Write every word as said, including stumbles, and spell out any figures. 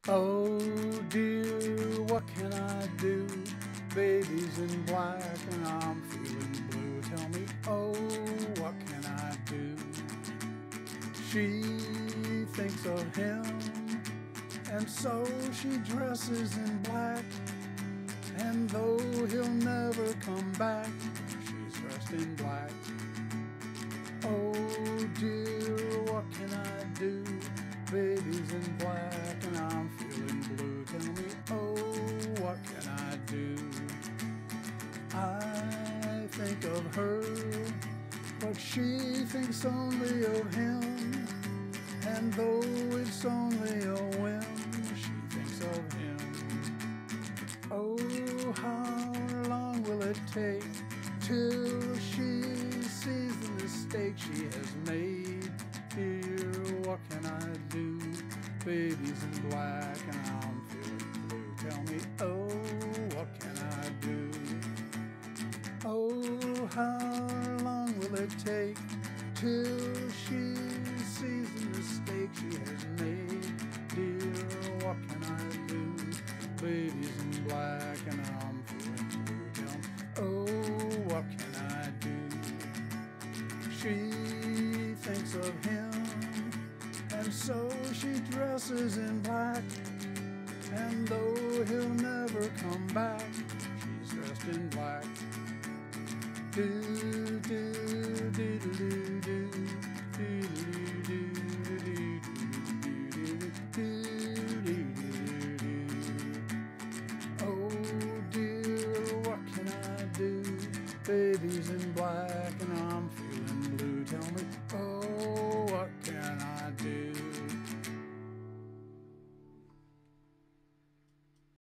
Oh dear, what can I do? Baby's in black and I'm feeling blue. Tell me, oh, what can I do? She thinks of him, and so she dresses in black. And though he'll never come back, she's dressed in black. Oh dear, what can I do? Baby's in black and I'm feeling blue. Tell me, oh, what can I do? I think of her, but she thinks only of him. And though it's only a whim, she thinks of him. Oh, how long will it take till she sees the mistake she has made? Dear, what can I do? Baby's in black and I'm feeling blue. Tell me, oh, what can I do? Oh, how long will it take till she sees the mistake she has made? Dear, what can I do? Baby's in black and I'm feeling blue. Tell me, oh, what can I do? She thinks of him, and so she dresses in black. And though he'll never come back, she's dressed in black. Do do do do do do do do do do. Oh dear, what can I do? Baby's in